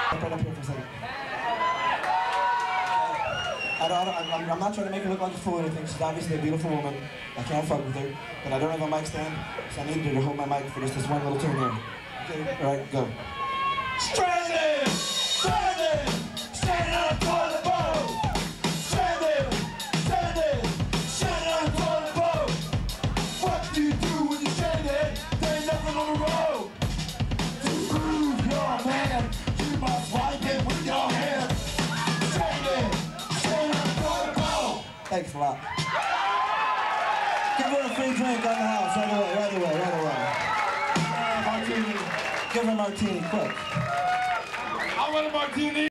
Right up here for a second. I'm not trying to make her look like a fool or anything. She's obviously a beautiful woman. I can't fuck with her. But I don't have a mic stand, so I need her to hold my mic for just this one little tune here. Okay? Alright, go. Stranded! Stranded! Standing on a toilet bowl! Stranded! Stranded! Standing on a toilet bowl! What do you do when you're stranded? There ain't nothing on the road! To prove you're a man, you must wipe it with your hands! Stranded! Standing on a toilet bowl! Thanks a lot. Give her a free drink on the house, right away, right away, right away. Martini. Give her a martini, quick. I want a martini.